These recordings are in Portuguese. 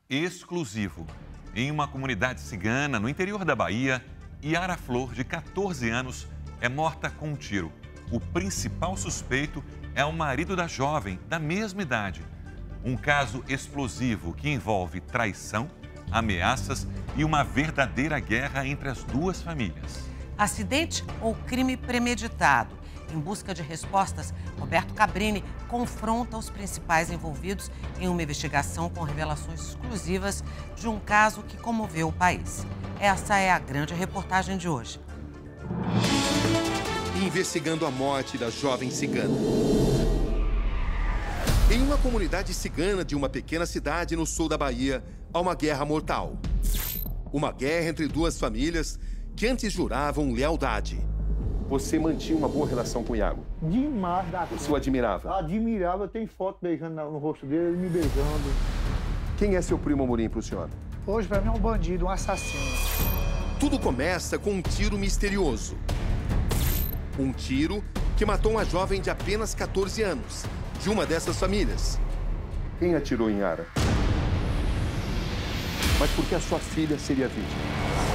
exclusivo. Em uma comunidade cigana no interior da Bahia, Yara Flor, de 14 anos, é morta com um tiro. O principal suspeito é o marido da jovem, da mesma idade. Um caso explosivo que envolve traição, ameaças e uma verdadeira guerra entre as duas famílias. Acidente ou crime premeditado? Em busca de respostas, Roberto Cabrini confronta os principais envolvidos em uma investigação com revelações exclusivas de um caso que comoveu o país. Essa é a grande reportagem de hoje. Investigando a morte da jovem cigana. Em uma comunidade cigana de uma pequena cidade no sul da Bahia, há uma guerra mortal. Uma guerra entre duas famílias que antes juravam lealdade. Você mantinha uma boa relação com o Iago? Demais da Você o admirava? Admirava, tem foto beijando no rosto dele, ele me beijando. Quem é seu primo Amorim para o senhor? Hoje, pra mim, é um bandido, um assassino. Tudo começa com um tiro misterioso. Um tiro que matou uma jovem de apenas 14 anos, de uma dessas famílias. Quem atirou em Yara? Mas por que a sua filha seria vítima?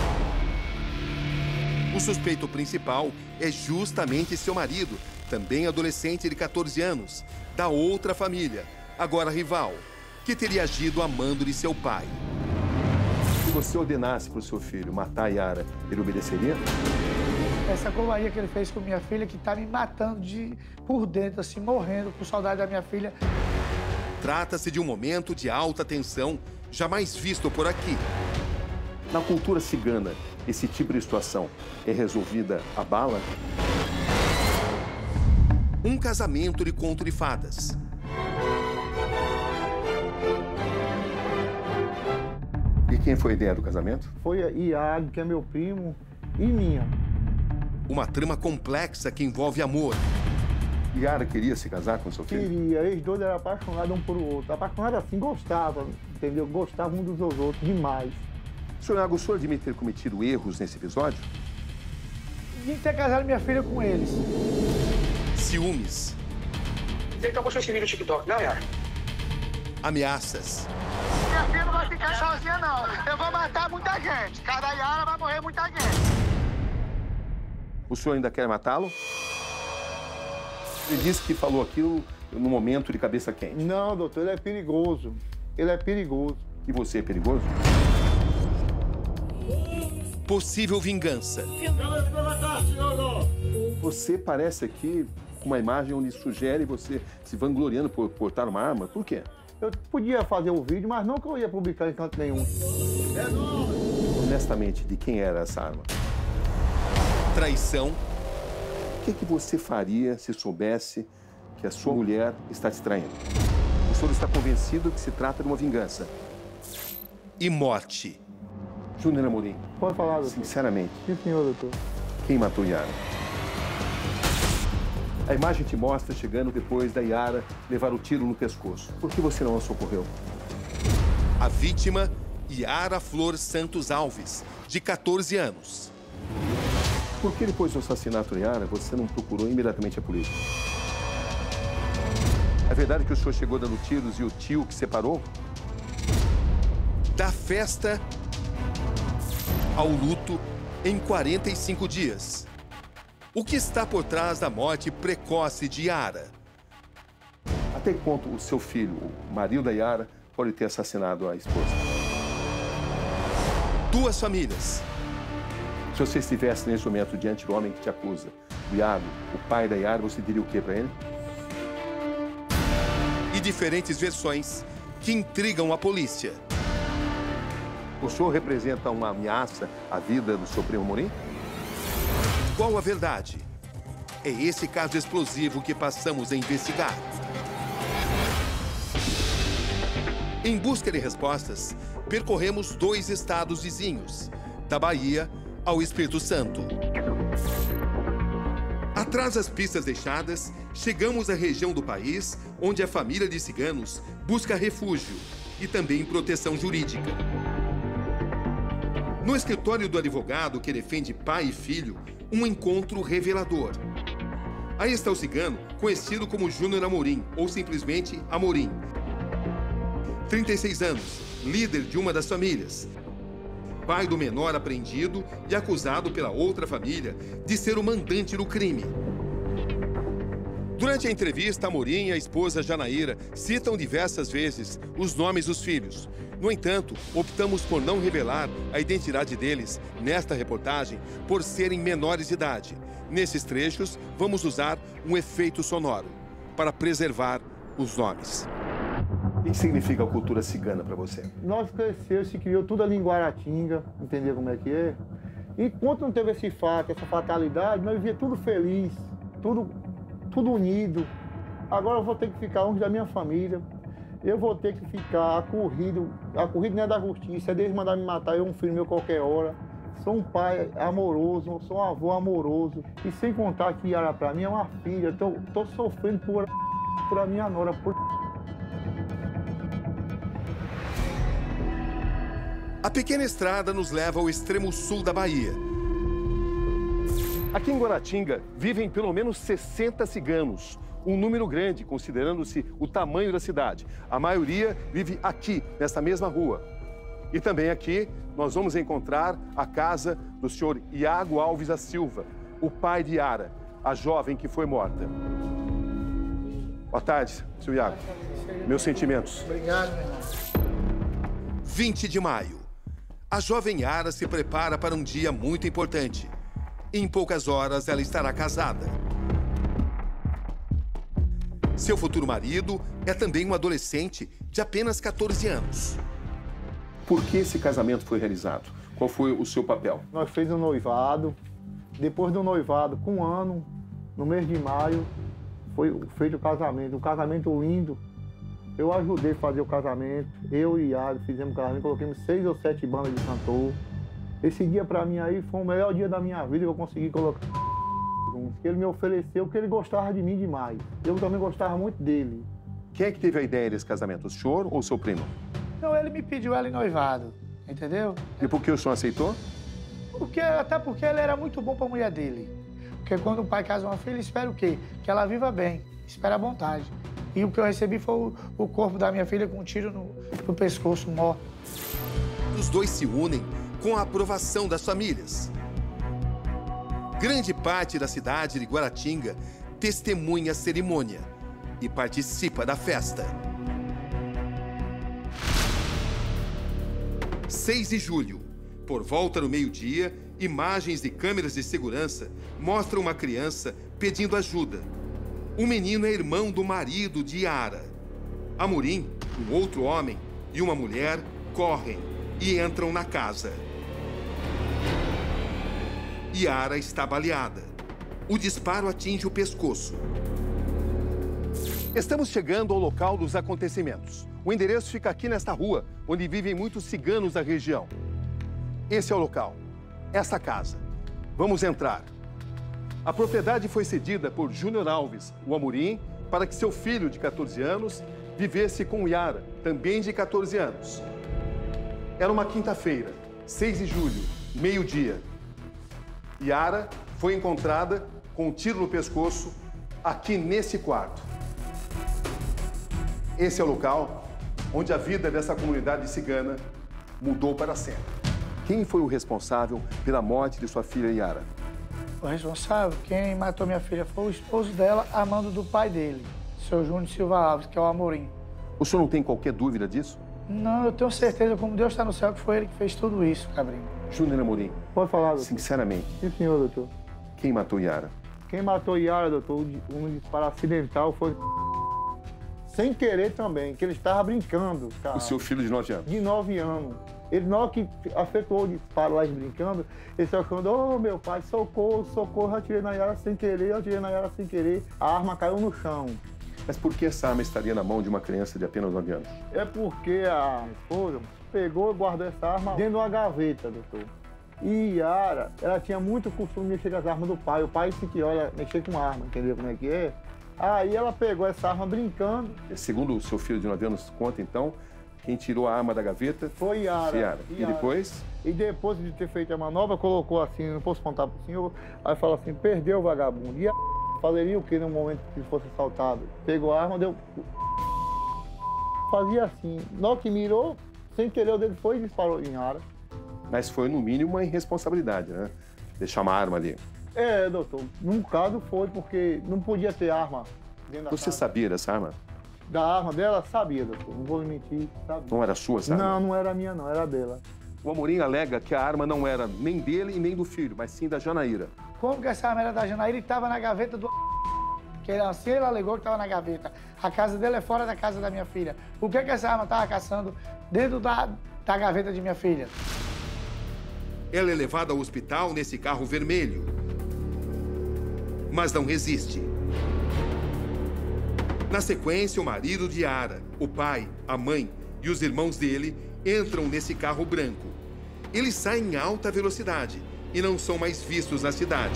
O suspeito principal é justamente seu marido, também adolescente de 14 anos, da outra família, agora rival, que teria agido amando-lhe seu pai. Se você ordenasse para o seu filho matar a Yara, ele obedeceria? Essa covardia que ele fez com minha filha, que tá me matando por dentro, assim, morrendo por saudade da minha filha. Trata-se de um momento de alta tensão, jamais visto por aqui. Na cultura cigana, esse tipo de situação é resolvida a bala? Um casamento de conto de fadas. E quem foi a ideia do casamento? Foi a Iago, que é meu primo, e minha. Uma trama complexa que envolve amor. Yara queria se casar com seu filho? Queria, eles dois eram apaixonados um por outro. Apaixonados assim, gostavam, entendeu? Gostavam um dos outros, demais. Senhor Iago, o senhor admite ter cometido erros nesse episódio? De ter casado minha filha com eles. Ciúmes. Você acabou seu vídeo no TikTok, não, Yara? Ameaças. Minha filha não vai ficar sozinha, não. Eu vou matar muita gente. Cada Yara vai morrer muita gente. O senhor ainda quer matá-lo? Ele disse que falou aquilo no momento de cabeça quente. Não, doutor, ele é perigoso. Ele é perigoso. E você é perigoso? Possível vingança. Você parece aqui com uma imagem onde sugere você se vangloriando por portar uma arma. Por quê? Eu podia fazer o vídeo, mas não que eu ia publicar em canto nenhum. Honestamente, de quem era essa arma? Traição. O que você faria se soubesse que a sua mulher está te traindo? O senhor está convencido que se trata de uma vingança? E morte. Júnior Amorim, Pode falar, doutor. sinceramente, Sim, senhor, doutor. quem matou Yara? A imagem te mostra chegando depois da Yara levar o tiro no pescoço. Por que você não a socorreu? A vítima, Yara Flor Santos Alves, de 14 anos. Por que depois do assassinato da Yara você não procurou imediatamente a polícia? É verdade que o senhor chegou dando tiros e o tio que separou? Da festa ao luto em 45 dias. O que está por trás da morte precoce de Yara? Até que ponto o seu filho, o marido da Yara, pode ter assassinado a esposa? Duas famílias. Se você estivesse nesse momento diante do homem que te acusa, o Iago, o pai da Yara, você diria o que para ele? E diferentes versões que intrigam a polícia. O senhor representa uma ameaça à vida do seu primo Amorim? Qual a verdade? É esse caso explosivo que passamos a investigar. Em busca de respostas, percorremos 2 estados vizinhos, da Bahia ao Espírito Santo. Atrás das pistas deixadas, chegamos à região do país onde a família de ciganos busca refúgio e também proteção jurídica. No escritório do advogado que defende pai e filho, um encontro revelador. Aí está o cigano, conhecido como Júnior Amorim, ou simplesmente Amorim. 36 anos, líder de uma das famílias. Pai do menor apreendido e acusado pela outra família de ser o mandante do crime. Durante a entrevista, Amorim e a esposa Janaíra citam diversas vezes os nomes dos filhos. No entanto, optamos por não revelar a identidade deles nesta reportagem por serem menores de idade. Nesses trechos, vamos usar um efeito sonoro para preservar os nomes. O que significa a cultura cigana para você? Nós crescemos, se criou tudo ali em Guaratinga, entendeu como é que é? Enquanto não teve esse fato, essa fatalidade, nós vivíamos tudo feliz, tudo unido. Agora eu vou ter que ficar longe da minha família, eu vou ter que ficar acorrido não é da justiça, é deles mandar me matar, eu um filho meu qualquer hora. Sou um pai amoroso, sou um avô amoroso. E sem contar que Yara pra mim é uma filha, tô sofrendo por a minha nora, A pequena estrada nos leva ao extremo sul da Bahia. Aqui em Guaratinga vivem pelo menos 60 ciganos, um número grande, considerando-se o tamanho da cidade. A maioria vive aqui, nesta mesma rua. E também aqui nós vamos encontrar a casa do senhor Iago Alves da Silva, o pai de Yara, a jovem que foi morta. Boa tarde, senhor Iago. Meus sentimentos. Obrigado, meu irmão. 20 de maio. A jovem Yara se prepara para um dia muito importante. Em poucas horas, ela estará casada. Seu futuro marido é também um adolescente de apenas 14 anos. Por que esse casamento foi realizado? Qual foi o seu papel? Nós fizemos um noivado. Depois do noivado, com um ano, no mês de maio, foi feito o casamento. Um casamento lindo. Eu ajudei a fazer o casamento. Eu e Yara fizemos o casamento, colocamos 6 ou 7 bandas de cantor. Esse dia, pra mim, aí foi o melhor dia da minha vida que eu consegui colocar. Ele me ofereceu porque ele gostava de mim demais. Eu também gostava muito dele. Quem é que teve a ideia desse casamento? O senhor ou o seu primo? Não, ele me pediu ela em noivado, entendeu? E por que o senhor aceitou? Até porque ele era muito bom pra mulher dele. Porque quando o pai casa uma filha, espera o quê? Que ela viva bem, espera a vontade. E o que eu recebi foi o corpo da minha filha com um tiro no pescoço, morto. Os dois se unem com a aprovação das famílias. Grande parte da cidade de Guaratinga testemunha a cerimônia e participa da festa. 6 de julho, por volta do meio-dia, imagens de câmeras de segurança mostram uma criança pedindo ajuda. O menino é irmão do marido de Yara. Amorim, um outro homem e uma mulher correm e entram na casa. Yara está baleada. O disparo atinge o pescoço. Estamos chegando ao local dos acontecimentos. O endereço fica aqui nesta rua, onde vivem muitos ciganos da região. Esse é o local, essa casa. Vamos entrar. A propriedade foi cedida por Júnior Alves, o Amorim, para que seu filho de 14 anos vivesse com Yara, também de 14 anos. Era uma quinta-feira, 6 de julho, meio-dia. Yara foi encontrada com um tiro no pescoço aqui nesse quarto. Esse é o local onde a vida dessa comunidade cigana mudou para sempre. Quem foi o responsável pela morte de sua filha Yara? O responsável, quem matou minha filha, foi o esposo dela, amando do pai dele, seu Júnior Silva Alves, que é o Amorim. O senhor não tem qualquer dúvida disso? Não, eu tenho certeza, como Deus está no céu, que foi ele que fez tudo isso, Cabrinho. Júnior Amorim, Pode falar, doutor? sinceramente, Sim, senhor, doutor. quem matou Yara? Quem matou Yara, doutor, um disparo acidental foi sem querer também, que ele estava brincando, cara. O seu filho de 9 anos? De 9 anos. Ele, na hora que afetou o disparo lá, brincando, ele só falando, ô meu pai, socorro, socorro, eu atirei na Yara sem querer, a arma caiu no chão. Mas por que essa arma estaria na mão de uma criança de apenas 9 anos? É porque a esposa pegou e guardou essa arma dentro de uma gaveta, doutor. E Yara, ela tinha muito costume de mexer com as armas do pai. O pai se que olha, mexer com arma, entendeu como é que é? Aí ela pegou essa arma brincando. Segundo o seu filho de 9 anos conta, então, quem tirou a arma da gaveta foi Yara. E depois? E depois de ter feito a manobra, colocou assim, não posso contar pro senhor, aí fala assim, perdeu o vagabundo. E falaria o que no momento que fosse assaltado? Pegou a arma, deu... fazia assim. Na hora que mirou, sem querer, o dedo foi e disparou em Yara. Mas foi, no mínimo, uma irresponsabilidade, né? Deixar uma arma ali. É, doutor. Num caso foi porque não podia ter arma dentro da Você casa. sabia dessa arma? Da arma dela, sabia, doutor. Não vou lhe mentir, sabia. Não era sua essa arma? Não, não era minha, não. Era dela. O Amorim alega que a arma não era nem dele e nem do filho, mas sim da Janaíra. Como que essa arma era da Janaíra e estava na gaveta do... Que assim ele alegou que estava na gaveta. A casa dele é fora da casa da minha filha. Por que essa arma estava caçando dentro da gaveta de minha filha? Ela é levada ao hospital nesse carro vermelho, mas não resiste. Na sequência, o marido de Yara, o pai, a mãe e os irmãos dele entram nesse carro branco. Eles saem em alta velocidade e não são mais vistos na cidade.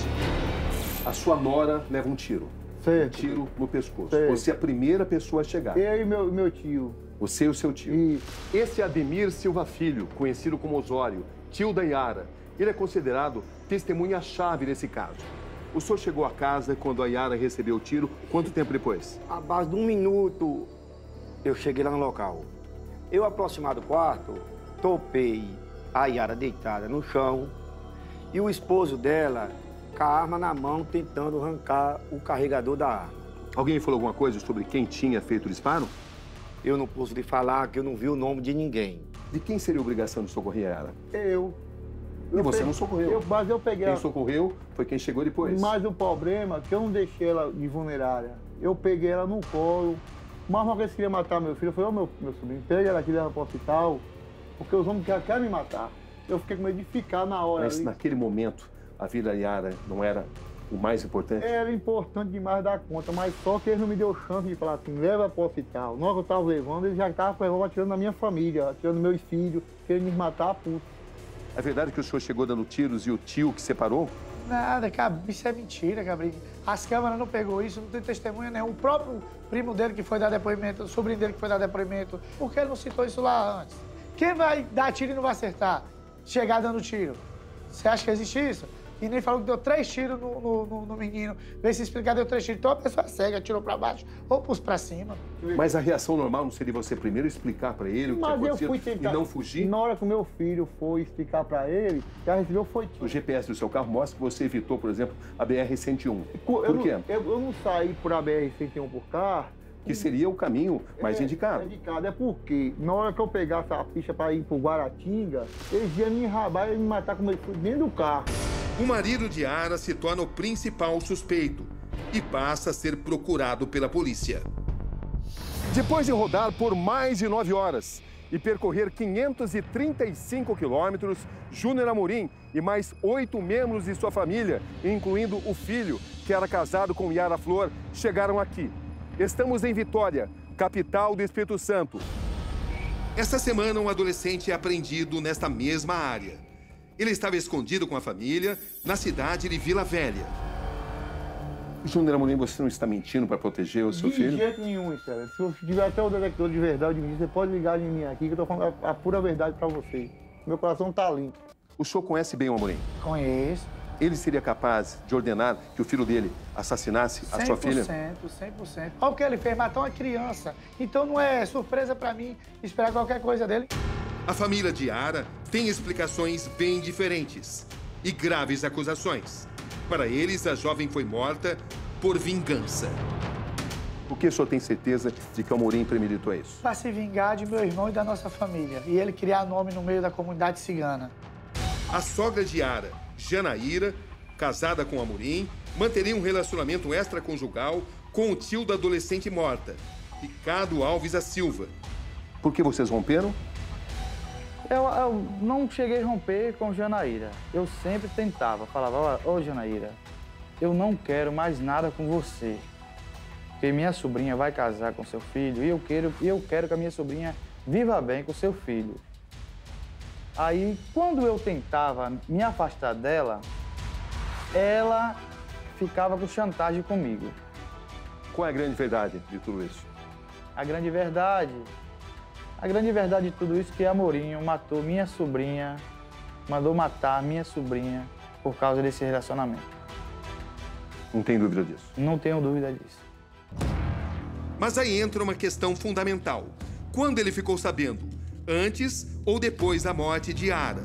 A sua nora leva um tiro. Certo. Um tiro no pescoço. Certo. Você é a primeira pessoa a chegar. Eu e meu tio. Você e o seu tio. E Esse é Ademir Silva Filho, conhecido como Osório, tio da Yara. Ele é considerado testemunha-chave nesse caso. O senhor chegou à casa quando a Yara recebeu o tiro. Quanto tempo depois? A base de 1 minuto, eu cheguei lá no local. Eu, aproximado do quarto, topei a Yara deitada no chão e o esposo dela com a arma na mão, tentando arrancar o carregador da arma. Alguém falou alguma coisa sobre quem tinha feito o disparo? Eu não posso lhe falar que eu não vi o nome de ninguém. De quem seria a obrigação de socorrer a Yara? eu. E você não socorreu. Mas eu peguei Quem ela. socorreu foi quem chegou depois. Mas o problema é que eu não deixei ela de vulnerária. Eu peguei ela no colo. Mas uma vez que queria matar meu filho, eu falei, ô meu sobrinho, pega ela aqui, leva para o hospital, porque os homens querem me matar. Eu fiquei com medo de ficar na hora Mas ali. naquele momento, a vida da Yara não era o mais importante? Era importante demais dar conta, mas só que ele não me deu chance de falar assim, leva para o hospital. Na hora que eu estava levando, ele já estava atirando na minha família, atirando nos meus filhos, querendo me matar, puto. É verdade que o senhor chegou dando tiros e o tio que separou? Nada, isso é mentira, Gabriel. As câmeras não pegou isso, não tem testemunha nenhum. O próprio primo dele que foi dar depoimento, o sobrinho dele que foi dar depoimento, por que ele não citou isso lá antes? Quem vai dar tiro e não vai acertar? Chegar dando tiro. Você acha que existe isso? E nem falou que deu 3 tiros no menino. Vê se explicar, deu 3 tiros. Então a pessoa cega, atirou pra baixo ou pôs pra cima. Mas a reação normal não seria você primeiro explicar para ele o que tinha Mas eu acontecido fui tentar. e não fugir? Na hora que o meu filho foi explicar para ele, já recebeu foi tiro. O GPS do seu carro mostra que você evitou, por exemplo, a BR-101. Por quê? Eu não saí por a BR-101 por carro. Que seria o caminho mais indicado. É porque na hora que eu pegasse a ficha para ir pro Guaratinga, eles iam me enrabar e me matar como eu fui dentro do carro. O marido de Yara se torna o principal suspeito e passa a ser procurado pela polícia. Depois de rodar por mais de 9 horas e percorrer 535 quilômetros, Júnior Amorim e mais 8 membros de sua família, incluindo o filho, que era casado com Yara Flor, chegaram aqui. Estamos em Vitória, capital do Espírito Santo. Esta semana, um adolescente é apreendido nesta mesma área. Ele estava escondido com a família na cidade de Vila Velha. Júnior Amorim, você não está mentindo para proteger o seu filho? De jeito nenhum, sério. Se você tiver até o detector de verdade, você pode ligar em mim aqui, que eu tô falando a pura verdade para você. Meu coração tá limpo. O senhor conhece bem o Amorim? Conheço. Ele seria capaz de ordenar que o filho dele assassinasse a sua filha? 100%. Olha o que ele fez, matou uma criança. Então não é surpresa para mim esperar qualquer coisa dele. A família de Yara tem explicações bem diferentes e graves acusações. Para eles, a jovem foi morta por vingança. Por que o senhor tem certeza de que o Amorim premeditou isso? Para se vingar de meu irmão e da nossa família. E ele criar nome no meio da comunidade cigana. A sogra de Yara, Janaíra, casada com Amorim, manteria um relacionamento extraconjugal com o tio da adolescente morta, Ricardo Alves da Silva. Por que vocês romperam? Eu não cheguei a romper com Janaíra. Eu sempre tentava, falava, ô Janaíra, eu não quero mais nada com você. Porque minha sobrinha vai casar com seu filho e eu quero que a minha sobrinha viva bem com seu filho. Aí, quando eu tentava me afastar dela, ela ficava com chantagem comigo. Qual é a grande verdade de tudo isso? A grande verdade de tudo isso é que Amorim matou minha sobrinha, mandou matar minha sobrinha por causa desse relacionamento. Não tem dúvida disso? Não tenho dúvida disso. Mas aí entra uma questão fundamental. Quando ele ficou sabendo? Antes ou depois da morte de Yara?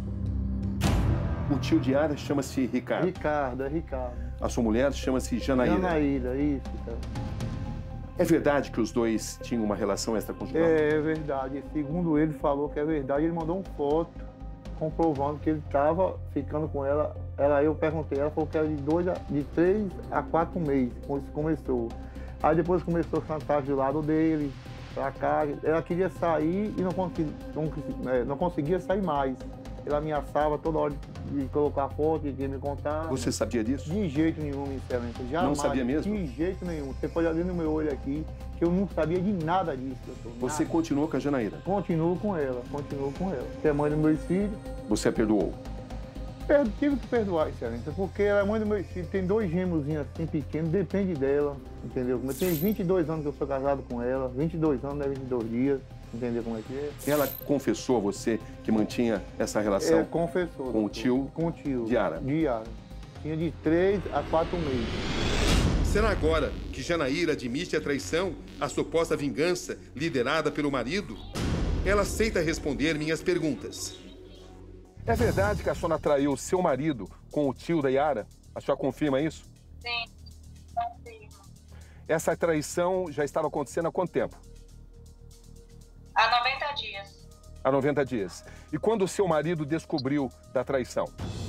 O tio de Yara chama-se Ricardo. Ricardo, é Ricardo. A sua mulher chama-se Janaíra. Janaíra, isso, cara. É verdade que os dois tinham uma relação extraconjugal? É verdade. Segundo ele, falou que é verdade. Ele mandou uma foto comprovando que ele estava ficando com ela. Eu perguntei, ela falou que era de 3 a 4 meses, quando isso começou. Aí depois começou a chantar do lado dele, pra cá. Ela queria sair e não conseguia sair mais. Ele ameaçava toda hora de colocar foto, de me contar. Você sabia disso? De jeito nenhum, sinceramente. Não sabia mesmo? De jeito nenhum. Você pode olhar no meu olho aqui, que eu não sabia de nada disso, doutor. Você continuou com a Janaíra? Continuo com ela. Você é mãe dos meus filhos. Você a perdoou? Tive que perdoar, excelência, porque ela é mãe dos meus filhos, tem 2 gêmeozinhos assim pequenos, depende dela, entendeu? Eu tenho 22 anos que eu sou casado com ela, 22 anos, não é 22 dias, entendeu como é que é? Ela confessou a você que mantinha essa relação? Confessou. Com o tio? Com o tio. De Yara? De Yara. Tinha de 3 a 4 meses. Será agora que Janaíra admite a traição, a suposta vingança liderada pelo marido? Ela aceita responder minhas perguntas. É verdade que a senhora traiu seu marido com o tio da Yara? A senhora confirma isso? Sim, confirmo. Essa traição já estava acontecendo há quanto tempo? Há 90 dias. Há 90 dias. E quando o seu marido descobriu da traição?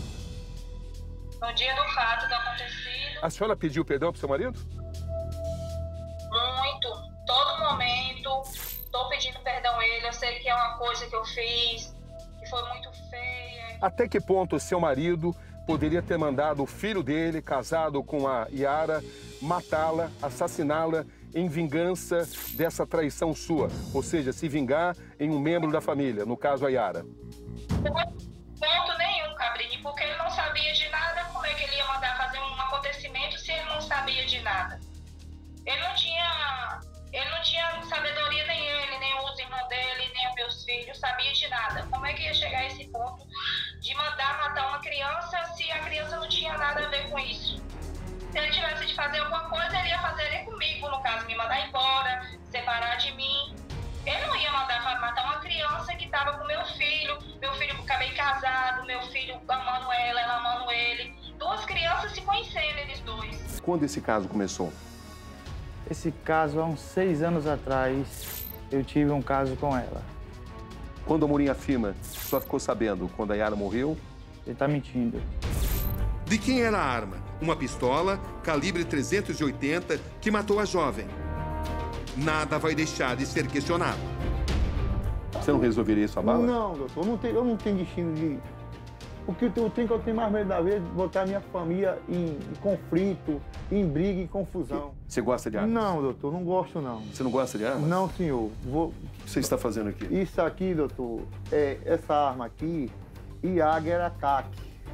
No dia do fato do acontecido. A senhora pediu perdão para o seu marido? Muito. Todo momento. Estou pedindo perdão a ele. Eu sei que é uma coisa que eu fiz, que foi muito feia. Até que ponto o seu marido poderia ter mandado o filho dele, casado com a Yara, matá-la, assassiná-la em vingança dessa traição sua? Ou seja, se vingar em um membro da família, no caso a Yara. Ponto nenhum, Cabrini, porque ele não sabia de nada. Como é que ele ia mandar fazer um acontecimento se ele não sabia de nada? Ele não tinha sabedoria, nem ele, nem os irmãos dele, nem os meus filhos, sabia de nada. Como é que ia chegar a esse ponto de mandar matar uma criança se a criança não tinha nada a ver com isso? Se ele tivesse de fazer alguma coisa, ele ia fazer comigo, no caso, me mandar embora, separar de mim. Ele não ia mandar matar uma criança que estava com meu filho acabei casado, meu filho amando ela amando ele. 2 crianças se conhecendo, eles 2. Quando esse caso começou? Esse caso, há uns 6 anos atrás, eu tive um caso com ela. Quando a Amorim afirma, só ficou sabendo quando a Yara morreu? Ele tá mentindo. De quem era a arma? Uma pistola, calibre 380, que matou a jovem. Nada vai deixar de ser questionado. Você não resolveria isso a bala? Não, doutor, eu não tenho destino de... O que eu tenho mais medo da vez é botar a minha família em conflito, em briga, em confusão. Você gosta de armas? Não, doutor, não gosto não. Você não gosta de armas? Não, senhor. O que você está fazendo aqui? Isso aqui, doutor, essa arma aqui, IAG era CAC.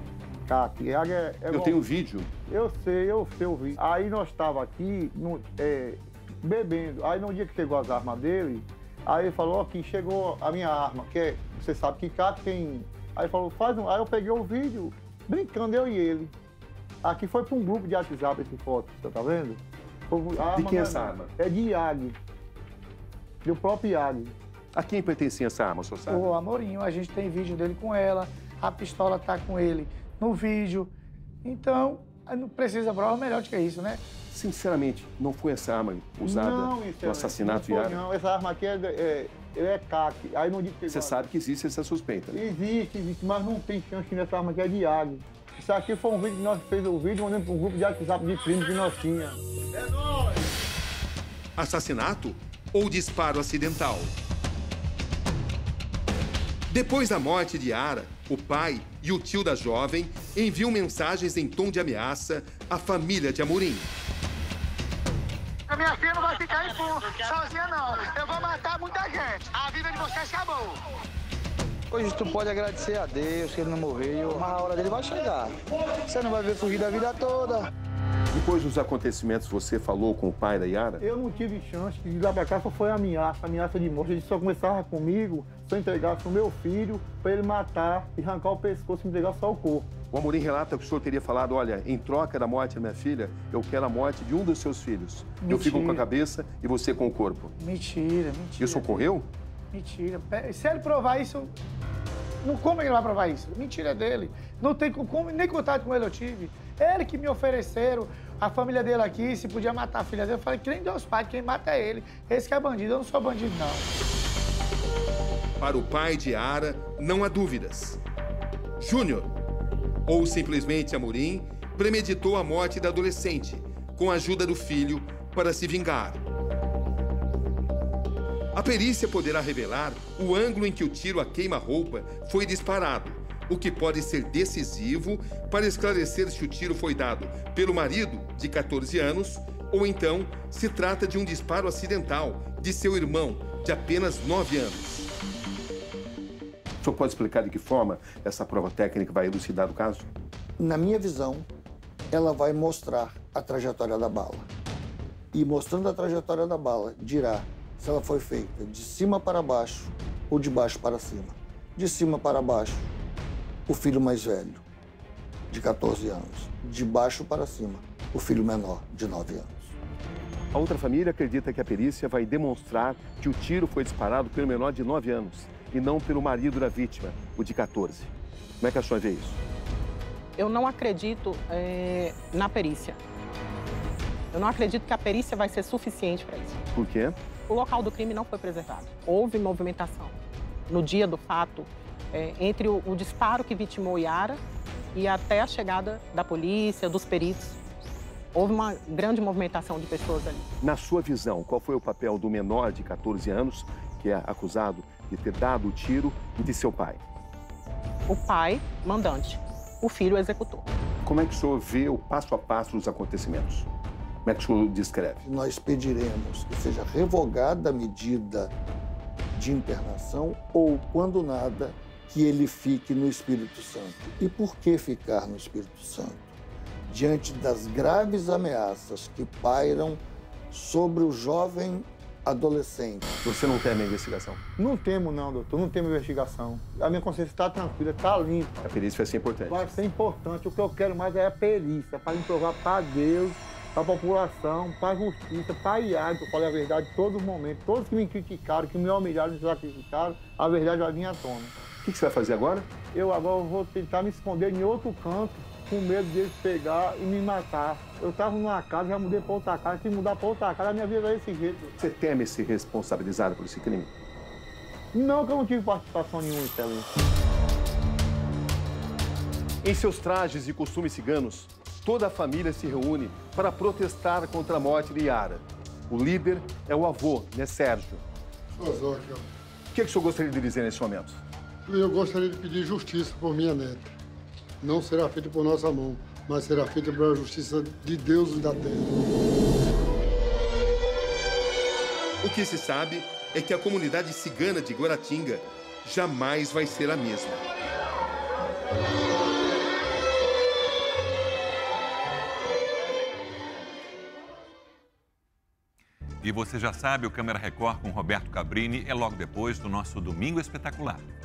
IAG eu tenho vídeo. Eu sei o vídeo. Aí nós estávamos aqui bebendo. Aí no dia que chegou as armas dele, aí ele falou que chegou a minha arma, que você sabe que CAC tem... Aí ele falou, Aí eu peguei o vídeo, brincando, eu e ele. Aqui foi para um grupo de WhatsApp esse foto, você tá vendo? De quem é essa arma? É de IAG. Do próprio IAG. A quem pertencia essa arma, o senhor sabe? O Amorinho, a gente tem vídeo dele com ela, a pistola tá com ele no vídeo. Então, não precisa prova melhor do que isso, né? Sinceramente, não foi essa arma usada no assassinato de Yara? Não, essa arma aqui é CAC. Aí no dia que você sabe que existe essa suspeita? Existe, mas não tem chance que nessa arma aqui é de IAG. Isso aqui foi um vídeo que nós fez o vídeo, mandando para um grupo de WhatsApp de crime que nós tínhamos. É nóis! Assassinato ou disparo acidental? Depois da morte de Yara, o pai e o tio da jovem enviam mensagens em tom de ameaça à família de Amorim. A minha filha não vai ficar sozinha, não. Eu vou matar muita gente. A vida de vocês acabou. Hoje tu pode agradecer a Deus que ele não morreu, mas a hora dele vai chegar. Você não vai ver fugir da vida toda. Depois dos acontecimentos, você falou com o pai da Yara? Eu não tive chance, de ir lá pra cá só foi ameaça de morte. Ele só conversava comigo se eu entregasse o meu filho para ele matar e arrancar o pescoço e entregar só o corpo. O Amorim relata que o senhor teria falado, olha, em troca da morte da minha filha, eu quero a morte de um dos seus filhos. Mentira. Eu fico com a cabeça e você com o corpo. Mentira. Isso ocorreu? Mentira. Se ele provar isso, como ele vai provar isso? Mentira dele. Não tem como, nem contato com ele eu tive. Ele que me ofereceram, a família dele aqui, se podia matar a filha dele. Eu falei, que nem Deus pai, quem mata é ele. Esse que é bandido, eu não sou bandido, não. Para o pai de Yara, não há dúvidas. Júnior, ou simplesmente Amorim, premeditou a morte da adolescente, com a ajuda do filho, para se vingar. A perícia poderá revelar o ângulo em que o tiro a queima-roupa foi disparado, o que pode ser decisivo para esclarecer se o tiro foi dado pelo marido, de 14 anos, ou então se trata de um disparo acidental de seu irmão, de apenas 9 anos. O senhor pode explicar de que forma essa prova técnica vai elucidar o caso? Na minha visão, ela vai mostrar a trajetória da bala. E mostrando a trajetória da bala, dirá se ela foi feita de cima para baixo ou de baixo para cima. De cima para baixo, o filho mais velho, de 14 anos. De baixo para cima, o filho menor, de 9 anos. A outra família acredita que a perícia vai demonstrar que o tiro foi disparado pelo menor de 9 anos e não pelo marido da vítima, o de 14. Como é que a senhora vê isso? Eu não acredito na perícia. Eu não acredito que a perícia vai ser suficiente para isso. Por quê? O local do crime não foi preservado. Houve movimentação no dia do fato, entre o disparo que vitimou Yara e até a chegada da polícia, dos peritos. Houve uma grande movimentação de pessoas ali. Na sua visão, qual foi o papel do menor de 14 anos, que é acusado de ter dado o tiro, e de seu pai? O pai, mandante. O filho, executor. Como é que o senhor vê o passo a passo dos acontecimentos? Como é que o senhor descreve? Nós pediremos que seja revogada a medida de internação ou, quando nada, que ele fique no Espírito Santo. E por que ficar no Espírito Santo? Diante das graves ameaças que pairam sobre o jovem adolescente. Você não teme a investigação? Não temo não, doutor, não temo investigação. A minha consciência está tranquila, está limpa. A perícia vai ser importante. Vai ser importante. O que eu quero mais é a perícia, para me provar para Deus, para a população, para a justiça, para a Yara, que eu falei a verdade em todos os momentos. Todos que me criticaram, que me humilharam, me sacrificaram, a verdade vai vir à tona. O que você vai fazer agora? Eu agora vou tentar me esconder em outro canto, com medo deles pegar e me matar. Eu estava numa casa, já mudei para outra casa, tive que mudar para outra casa, a minha vida é desse jeito. Você teme ser responsabilizado por esse crime? Não, que eu não tive participação nenhuma em tela. Em seus trajes e costumes ciganos, toda a família se reúne para protestar contra a morte de Yara. O líder é o avô, né, Sérgio? O que o senhor gostaria de dizer nesse momento? Eu gostaria de pedir justiça por minha neta. Não será feita por nossa mão, mas será feita pela justiça de Deus e da terra. O que se sabe é que a comunidade cigana de Guaratinga jamais vai ser a mesma. E você já sabe, o Câmera Record com Roberto Cabrini é logo depois do nosso Domingo Espetacular.